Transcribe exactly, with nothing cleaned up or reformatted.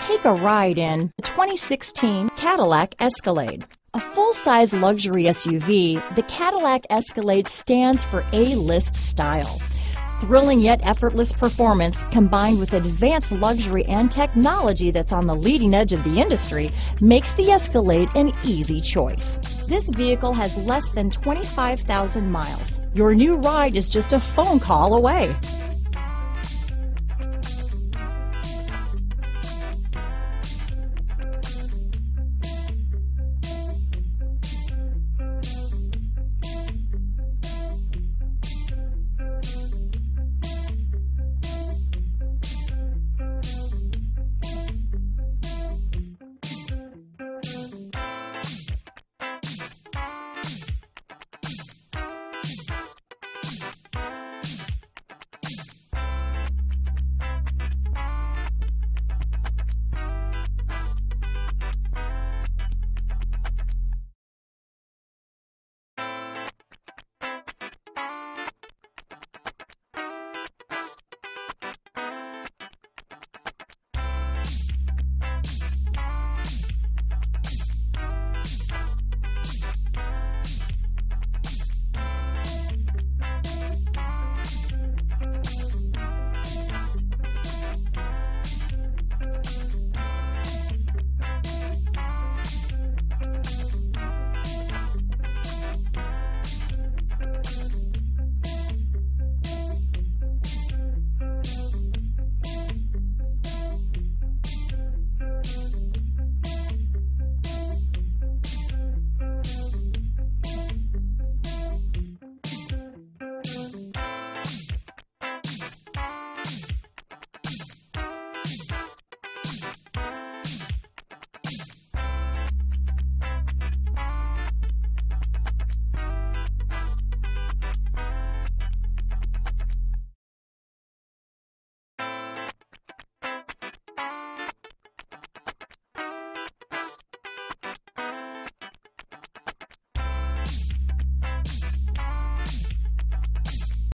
Take a ride in the twenty sixteen Cadillac Escalade. A full-size luxury S U V, the Cadillac Escalade stands for A-list style. Thrilling yet effortless performance combined with advanced luxury and technology that's on the leading edge of the industry makes the Escalade an easy choice. This vehicle has less than twenty-five thousand miles. Your new ride is just a phone call away.